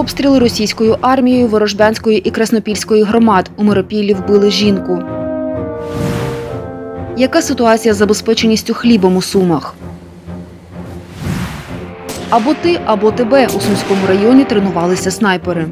Обстріли російською армією Ворожбянської і Краснопільської громад. У Миропіллі вбили жінку. Яка ситуація з забезпеченістю хлібом у Сумах? Або ти, або тебе. У Сумському районі тренувалися снайпери.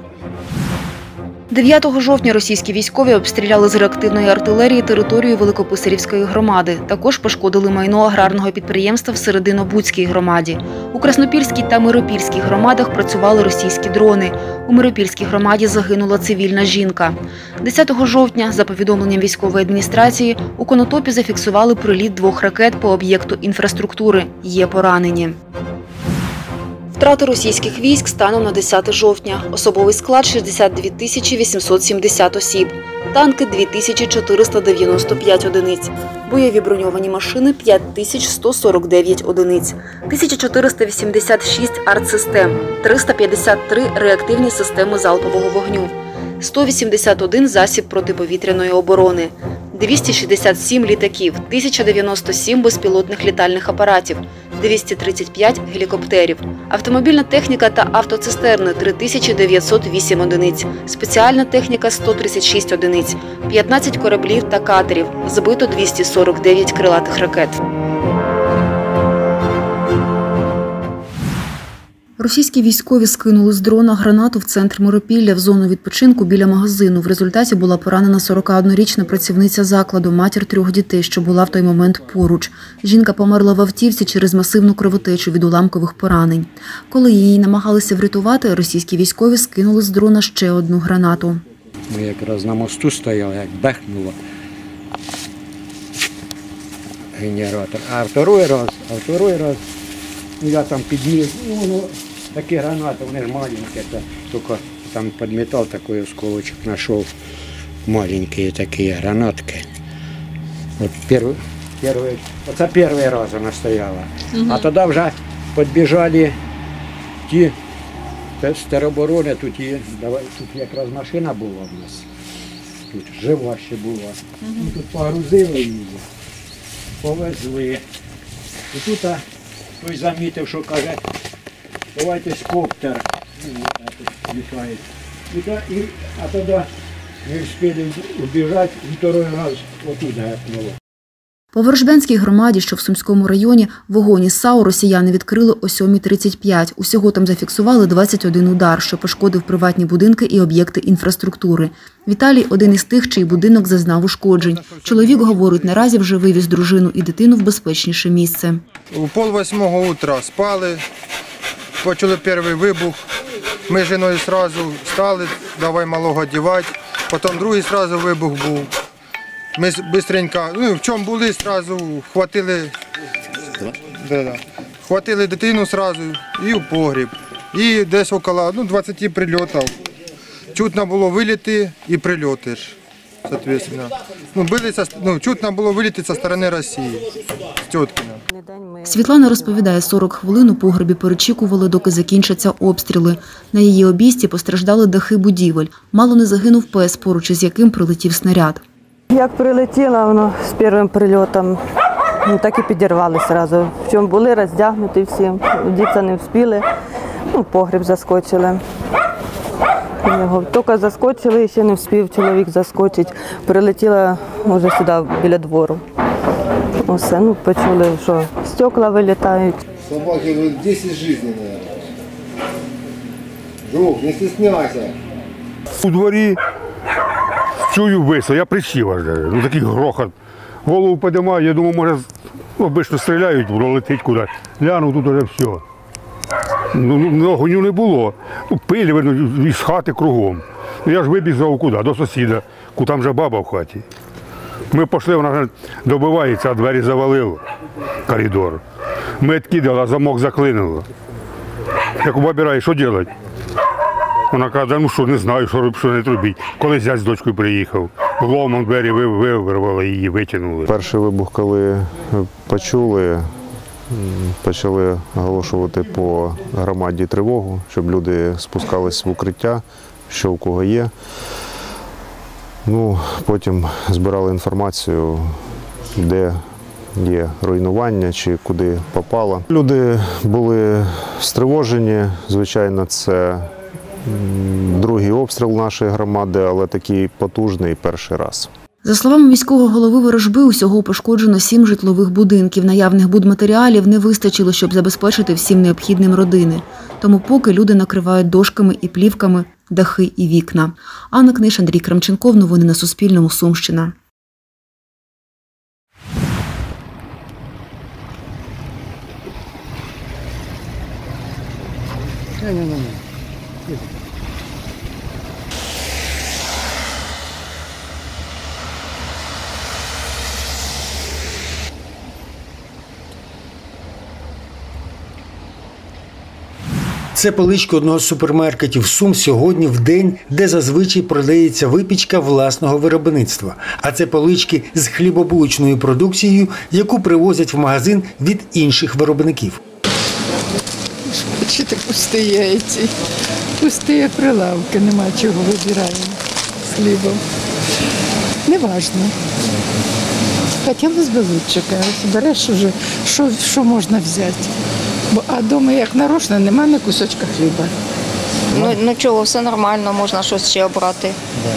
9 жовтня російські військові обстріляли з реактивної артилерії територію Великописарівської громади. Також пошкодили майно аграрного підприємства в Серединобудській громаді. У Краснопільській та Миропільській громадах працювали російські дрони. У Миропільській громаді загинула цивільна жінка. 10 жовтня, за повідомленням військової адміністрації, у Конотопі зафіксували приліт 2 ракет по об'єкту інфраструктури. Є поранені. Втрати російських військ станом на 10 жовтня. Особовий склад – 62 870 осіб. Танки – 2495 одиниць. Бойові броньовані машини – 5149 одиниць. 1486 артсистем. 353 реактивні системи залпового вогню. 181 засіб протиповітряної оборони. 267 літаків, 1097 безпілотних літальних апаратів, 235 гелікоптерів, автомобільна техніка та автоцистерни – 3908 одиниць, спеціальна техніка – 136 одиниць, 15 кораблів та катерів, збито 249 крилатих ракет. Російські військові скинули з дрона гранату в центр Миропілля в зону відпочинку біля магазину. В результаті була поранена 41-річна працівниця закладу, матір 3 дітей, що була в той момент поруч. Жінка померла в автівці через масивну кровотечу від уламкових поранень. Коли її намагалися врятувати, російські військові скинули з дрона ще одну гранату. Ми якраз на мосту стояли, як бахнуло генератор. А второй раз я там підніс, воно такі гранати, вони ж маленькі, тільки там під метал такий осколочок знайшов, маленькі такі гранатки. Оце перший раз вона стояла. А тоді вже підбіжали ті з тероборони, тут якраз машина була в нас, тут жива ще була. Тут погрузили її, повезли. І тут той замітив, що каже, давайте коптер літає. А тоді не встигли вбіжати, і другий раз отут гепнуло. По Ворожбянській громаді, що в Сумському районі, вогонь із САУ росіяни відкрили о 7:35. Усього там зафіксували 21 удар, що пошкодив приватні будинки і об'єкти інфраструктури. Віталій – один із тих, чий будинок зазнав ушкоджень. Чоловік, говорить, наразі вже вивіз дружину і дитину в безпечніше місце. У 7:30 утра спали, почули перший вибух. Ми з жіною одразу встали, давай малого одягати. Потім другий одразу вибух був. Ми швидко, в чому були, одразу хватили дитину одразу і в погріб. І десь около 20 прильотів. Чутно було виліти і прильоти ж, відповідно. Чутно було виліти зі сторони Росії, з Тьоткіна. Світлана розповідає, 40 хвилин у погребі перечікували, доки закінчаться обстріли. На її обійсті постраждали дахи будівель. Мало не загинув пес, поруч із яким прилетів снаряд. Як прилетіло воно з першим прильотом, так і підірвали одразу. В чому були роздягнуті всі, діти не встигли, в погріб заскочили. Тільки заскочили, і ще не встиг чоловік заскочити. Прилетіло вже сюди, біля двору. Усе, почули, що стекла вилітають. Собаки 10 життів, мабуть. Жук, не стесняйся. У дворі чую висо, я присів аж, такий грохот. Голову підіймаю, я думаю, може, обично стріляють, воно летить кудись. Гляну, тут вже все. Огню не було. Пилі, із хати кругом. Я ж вибіг куди? До сусіда, там вже баба в хаті. Ми пішли, вона добивається, а двері завалило, коридор. Ми відкидали, а замок заклинило. Я у бабі раю, що робити? Вона каже, не знаю, що не робити. Коли зять з дочкою приїхав, ломом двері вирвали, її витягнули. Перший вибух, коли почули, почали оголошувати по громаді тривогу, щоб люди спускались в укриття, що у кого є. Потім збирали інформацію, де є руйнування чи куди попало. Люди були стривожені, звичайно, це другий обстріл нашої громади, але такий потужний перший раз. За словами міського голови Ворожби, усього пошкоджено 7 житлових будинків. Наявних будматеріалів не вистачило, щоб забезпечити всім необхідним родини. Тому поки люди накривають дошками і плівками дахи і вікна. Анна Книж, Андрій Крамченков. Новини на Суспільному. Сумщина. Це полички одного з супермаркетів Сум сьогодні в день, де зазвичай продається випічка власного виробництва. А це полички з хлібобулочною продукцією, яку привозять в магазин від інших виробників. Бачите, пусті прилавки, нема чого вибираємо з хлібом. Неважно. Хотілося б лучше, береш вже, що можна взяти. А вдома, як нарочно, немає ні кусочка хліба. Ну чого, все нормально, можна щось ще обрати.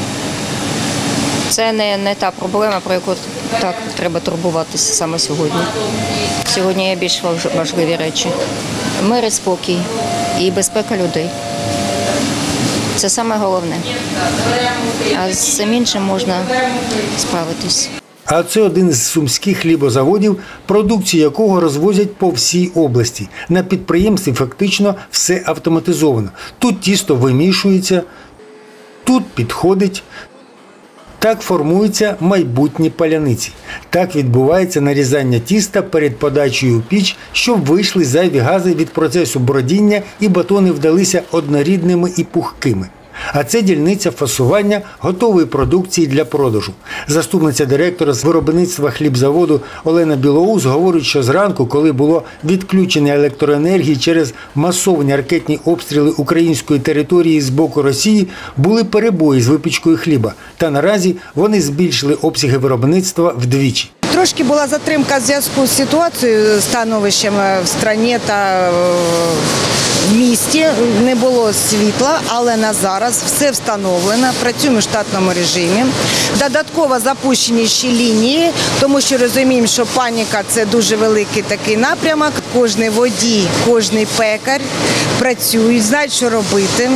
Це не та проблема, про яку так треба турбуватися саме сьогодні. Сьогодні є більш важливі речі. Мир і спокій і безпека людей. Це саме головне. А з цим іншим можна справитись. А це один з сумських хлібозаводів, продукцію якого розвозять по всій області. На підприємстві фактично все автоматизовано. Тут тісто вимішується, тут підходить. Так формуються майбутні паляниці. Так відбувається нарізання тіста перед подачею у піч, щоб вийшли зайві гази від процесу бродіння і батони вдалися однорідними і пухкими. А це дільниця фасування готової продукції для продажу. Заступниця директора з виробництва хлібзаводу Олена Білоус говорить, що зранку, коли було відключення електроенергії через масовані ракетні обстріли української території з боку Росії, були перебої з випічкою хліба. Та наразі вони збільшили обсяги виробництва вдвічі. Трошки була затримка в зв'язку з ситуацією, становищем в країні та в місті. Не було світла, але на зараз все встановлено, працюємо в штатному режимі. Додатково запущені ще лінії, тому що розуміємо, що паніка – це дуже великий такий напрямок. Кожний водій, кожний пекар працюють, знають, що робити.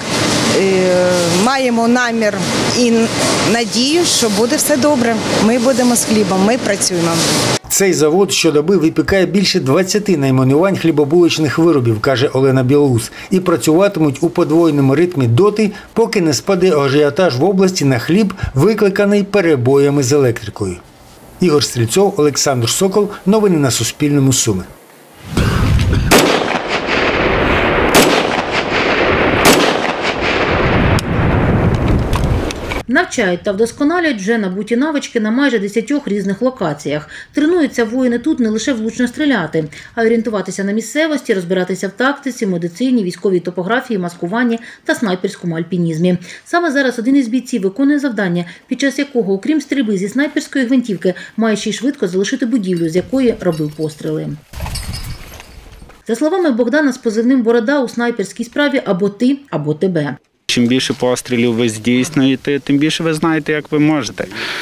Маємо намір і надію, що буде все добре. Ми будемо з хлібом, ми працюємо. Цей завод щодоби випікає більше 20 найменувань хлібобулочних виробів, каже Олена Білоус, і працюватимуть у подвоєному ритмі доти, поки не спаде ажіотаж в області на хліб, викликаний перебоями з електрикою. Ігор Стрільцов, Олександр Сокол. Новини на Суспільному. Суми. Навчають та вдосконалюють вже набуті навички на майже 10 різних локаціях. Тренуються воїни тут не лише влучно стріляти, а й орієнтуватися на місцевості, розбиратися в тактиці, медицині, військовій топографії, маскуванні та снайперському альпінізмі. Саме зараз один із бійців виконує завдання, під час якого, окрім стрільби зі снайперської гвинтівки, має ще й швидко залишити будівлю, з якої робив постріли. За словами Богдана з позивним «Борода», у снайперській справі або ти, або тебе. Чим більше пострілів ви здійснюєте, тим більше ви знаєте, як ви можете.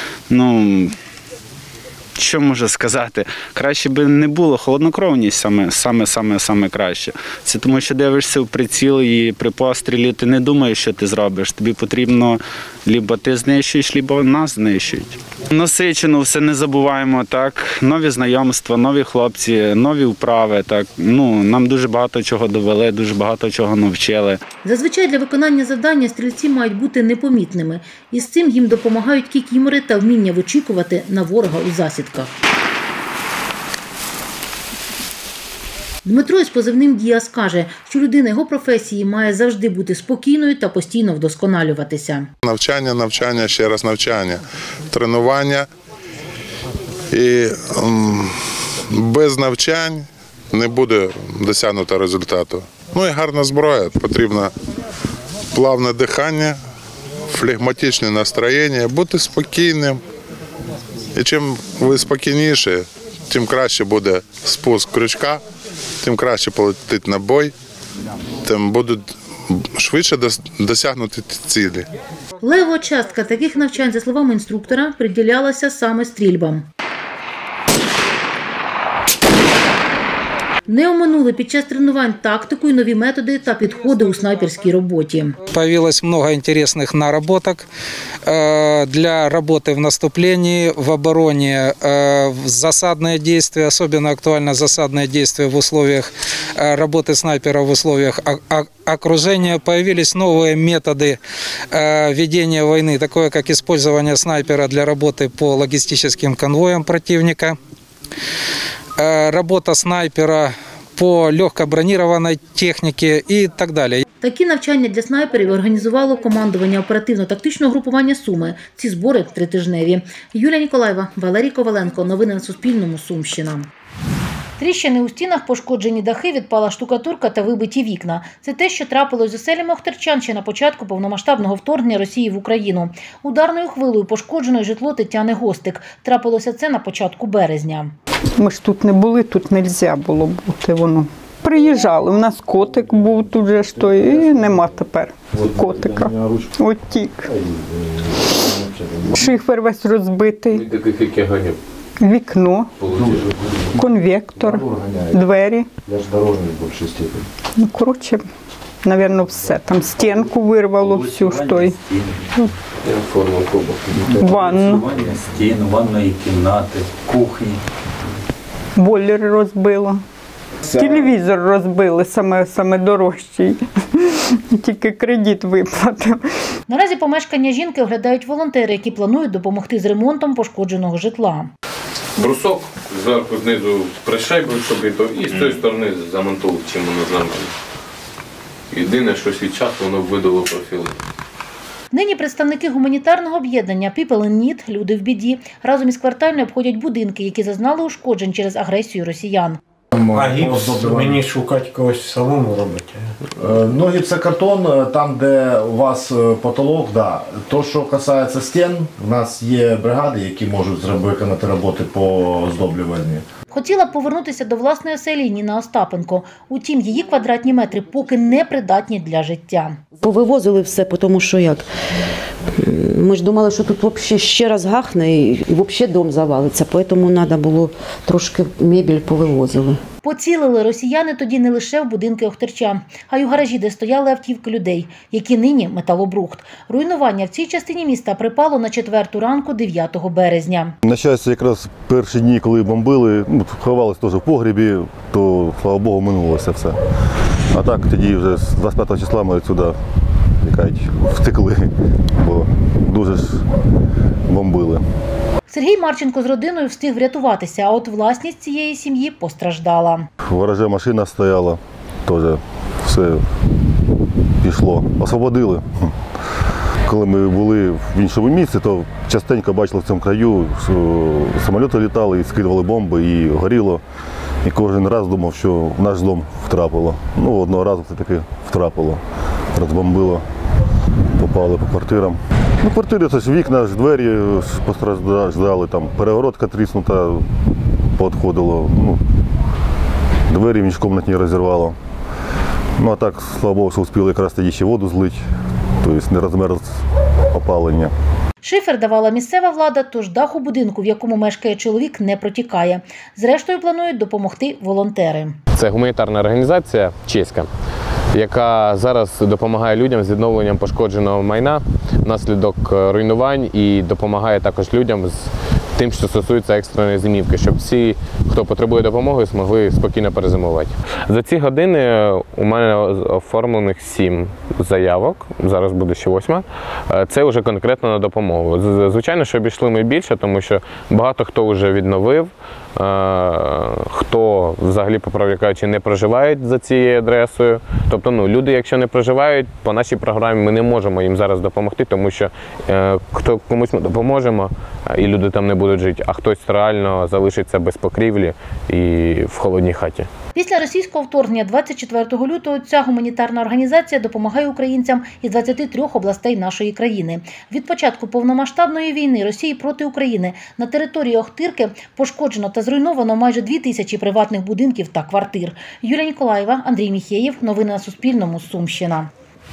Що можу сказати? Краще би не було, холоднокровність саме краще. Це тому, що дивишся в приціл і при пострілі ти не думаєш, що ти зробиш. Тобі потрібно либо ти знищуєш, либо нас знищують. Насичено все не забуваємо, так. Нові знайомства, нові хлопці, нові вправи, так. Нам дуже багато чого довели, дуже багато чого навчили. Зазвичай для виконання завдання стрільці мають бути непомітними. І з цим їм допомагають кікімори та вміння вичікувати на ворога у засідках. Дмитро із позивним «Діас» каже, що людина його професії має завжди бути спокійною та постійно вдосконалюватися. Навчання, ще раз навчання, тренування. І без навчань не буде досягнуто результату. І гарна зброя, потрібно плавне дихання, флегматичне настроєння, бути спокійним. І чим ви спокійніші, тим краще буде спуск крючка, тим краще полетить набой, тим будуть швидше досягнути цілі. Левова частка таких навчань, за словами інструктора, приділялася саме стрільбам. Не оминули під час тренувань тактику і нові методи та підходи у снайперській роботі. Появилось много интересных наработок для работы в наступлении, в обороне, засадные действия, особенно актуально засадные действия в условиях работы снайпера, в условиях окружения. Появились новые методы ведения войны, такое как использование снайпера для работы по логистическим конвоям противника. Робота снайпера по легкобронированной техніці і так далі. Такі навчання для снайперів організувало командування оперативно-тактичного групування «Суми». Ці збори тритижневі. Юлія Ніколаєва, Валерій Коваленко. Новини на Суспільному. Сумщина. Тріщини у стінах, пошкоджені дахи, відпала штукатурка та вибиті вікна. Це те, що трапилось з оселями охтирчан ще на початку повномасштабного вторгнення Росії в Україну. Ударною хвилею пошкоджено й житло Тетяни Гостик. Трапилося це на початку березня. Ми ж тут не були, тут не можна було бути. Воно. Приїжджали, у нас котик був тут же ж той, і нема тепер котика. От тік. Шифер весь розбитий. Вікно, конвектор, двері. Ну, коротше, мабуть, все. Там стінку вирвало всю, що й. Ванну. Стіну, ванної кімнати, кухні. Бойлер розбило. Телевізор розбили, саме дорожчий. Тільки кредит виплатив. Наразі помешкання жінки оглядають волонтери, які планують допомогти з ремонтом пошкодженого житла. Брусок зверху знизу пришайбив собі, і з цієї сторони замонтував, чим воно знамено. Єдине, що свій час воно видало профіли. Нині представники гуманітарного об'єднання People in Need «Люди в біді» разом із квартальною обходять будинки, які зазнали ушкоджень через агресію росіян. А гіпс мені шукати когось самому робити? Ну, гіпсокартон, там, де у вас потолок, да. То, що касається стін, у нас є бригади, які можуть виконати роботи по оздоблюванню. Хотіла б повернутися до власної оселі Ніна Остапенко. Утім, її квадратні метри поки не придатні для життя. Повивозили все, тому що як? Ми ж думали, що тут взагалі ще раз гахне і взагалі дом завалиться, тому треба було трошки мебель повивозили. Поцілили росіяни тоді не лише в будинки охтирчан, а й у гаражі, де стояли автівки людей, які нині металобрухт. Руйнування в цій частині міста припало на 4 ранку 9 березня. На щастя, якраз перші дні, коли бомбили, ховалися теж в погребі, то, слава Богу, минулося все. А так тоді вже з 25 числа ми сюди втекли, бо дуже ж бомбили. Сергій Марченко з родиною встиг врятуватися, а от власність цієї сім'ї постраждала. В гаражі машина стояла, теж все пішло. Освободили. Коли ми були в іншому місці, то частенько бачили в цьому краю, що самоліти літали і скидували бомби, і горіло. І кожен раз думав, що в наш дом втрапило. Ну, одного разу це таки втрапило. Розбомбило, попали по квартирам. Ну, квартири, це ж вікна, ж двері постраждали, там перегородка тріснута, поотходило. Ну, двері в міжкомнатні розірвало. Ну, а так, слава Богу, що успіли якраз тоді ще воду злити, тобто не розмерз опалення. Шифер давала місцева влада, тож дах у будинку, в якому мешкає чоловік, не протікає. Зрештою, планують допомогти волонтери. Це гуманітарна організація чеська, яка зараз допомагає людям з відновленням пошкодженого майна внаслідок руйнувань і допомагає також людям з тим, що стосується екстреної зимівки, щоб всі, хто потребує допомоги, змогли спокійно перезимувати. За ці години у мене оформлених 7 заявок, зараз буде ще 8. Це вже конкретно на допомогу. Звичайно, що обійшли ми більше, тому що багато хто вже відновив, хто взагалі, по правді кажучи, не проживають за цією адресою. Тобто, люди, якщо не проживають, по нашій програмі ми не можемо їм зараз допомогти, тому що комусь ми допоможемо, і люди там не будуть жити, а хтось реально залишиться без покрівлі і в холодній хаті. Після російського вторгнення 24 лютого ця гуманітарна організація допомагає українцям із 23 областей нашої країни. Від початку повномасштабної війни Росії проти України на території Охтирки пошкоджено та зруйновано майже 2000 приватних будинків та квартир. Юлія Ніколаєва, Андрій Міхеєв. Новини на Суспільному. Сумщина.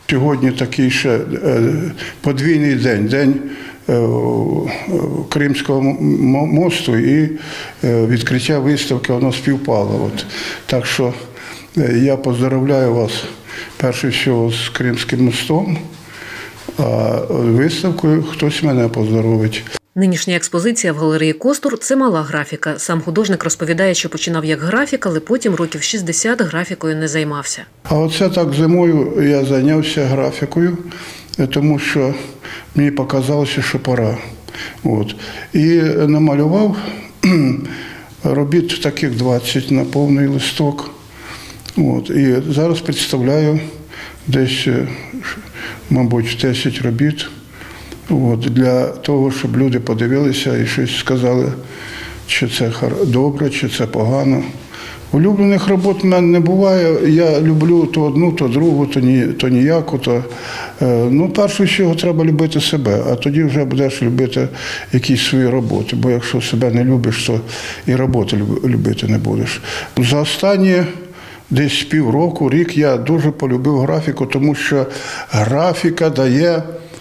Сьогодні такий ще подвійний день, день Кримського мосту і відкриття виставки, воно співпало. Так що я поздравляю вас перше всього з Кримським мостом, а виставкою хтось мене поздоровить. Нинішня експозиція в галереї «Костур» – це мала графіка. Сам художник розповідає, що починав як графік, але потім років 60 графікою не займався. А оце так зимою я зайнявся графікою, тому що мені показалося, що пора. І намалював робіт таких 20 на повний листок. І зараз представляю десь, мабуть, 10 робіт. Для того, щоб люди подивилися і щось сказали, чи це добре, чи це погано. Улюблених робот в мене не буває. Я люблю то одну, то другу, то ніяку. Перше всього треба любити себе, а тоді вже будеш любити якісь свої роботи. Бо якщо себе не любиш, то і роботи любити не будеш. За останні десь півроку, рік я дуже полюбив графіку, тому що графіка дає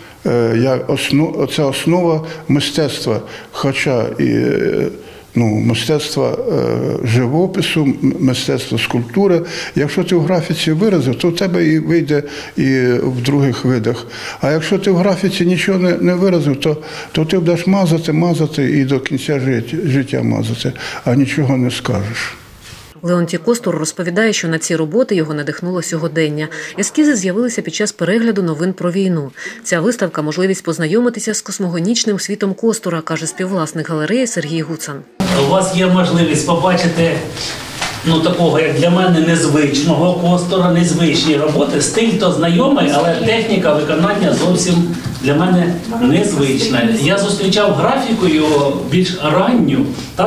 це основа мистецтва, хоча і мистецтва живопису, мистецтва скульптури. Якщо ти в графіці виразив, то в тебе і вийде і в других видах. А якщо ти в графіці нічого не виразив, то ти будеш мазати і до кінця життя мазати, а нічого не скажеш. Леонтій Костур розповідає, що на ці роботи його надихнуло сьогодення. Ескізи з'явилися під час перегляду новин про війну. Ця виставка – можливість познайомитися з космогонічним світом Костура, каже співвласник галереї Сергій Гуцан. У вас є можливість побачити такого, як для мене, незвичного Костура, незвичні роботи. Стиль то знайомий, але техніка виконання зовсім для мене незвична. Я зустрічав графіку його більш ранню,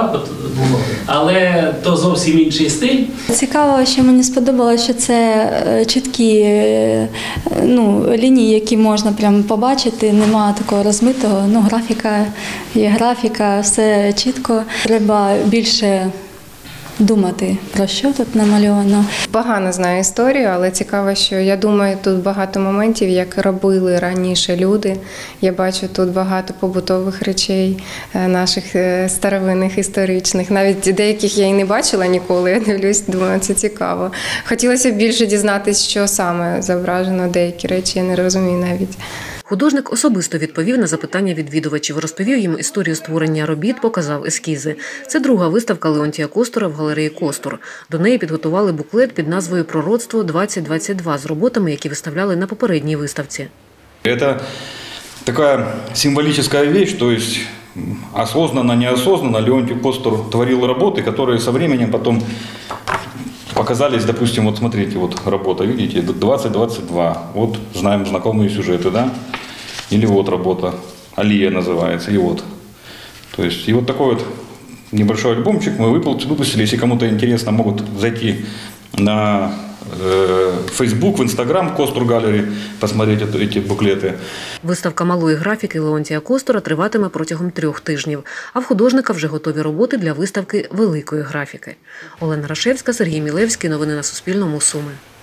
але то зовсім інший стиль. Цікаво, що мені сподобалося, що це чіткі лінії, які можна прямо побачити, немає такого розмитого. Графіка є графіка, все чітко. Треба більше думати, про що тут намальовано. Погано знаю історію, але цікаво, що я думаю, тут багато моментів, як робили раніше люди. Я бачу тут багато побутових речей, наших старовинних, історичних. Навіть деяких я і не бачила ніколи, я дивлюсь, думаю, це цікаво. Хотілося б більше дізнатися, що саме зображено, деякі речі я не розумію навіть. Художник особисто відповів на запитання відвідувачів, розповів їм історію створення робіт, показав ескізи. Це друга виставка Леонтія Костура в галереї «Костур». До неї підготували буклет під назвою «Пророцтво 2022» з роботами, які виставляли на попередній виставці. Це така символічна річ, тобто осознанно, неосознанно Леонтий Костур творив роботи, які з часом потім показались, допустим, вот смотрите, вот работа, видите, 2022, вот знаем знакомые сюжеты, да, или вот работа, Алия называется, и вот. То есть, и вот такой вот небольшой альбомчик мы выпустили, если кому-то интересно, могут зайти на Facebook, в Instagram, Костур Галері, посмотреть ці буклети. Виставка малої графіки Леонтія Костура триватиме протягом 3 тижнів, а в художника вже готові роботи для виставки великої графіки. Олена Рашевська, Сергій Мілевський. Новини на Суспільному. Суми.